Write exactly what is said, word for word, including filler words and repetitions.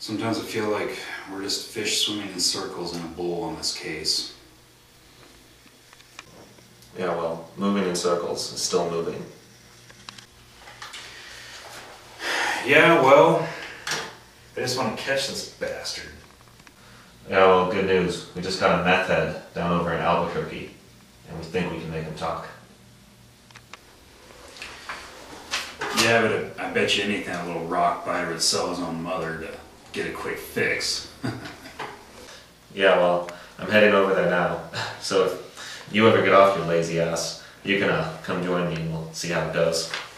Sometimes I feel like we're just fish swimming in circles in a bowl on this case. Yeah, well, moving in circles is still moving. Yeah, well, I just want to catch this bastard. Yeah, well, good news. We just got a meth head down over in Albuquerque, and we think we can make him talk. Yeah, but I bet you anything that little rock biter would sell his own mother to get a quick fix. Yeah, well, I'm heading over there now, so if you ever get off your lazy ass, you can uh, come join me and we'll see how it goes.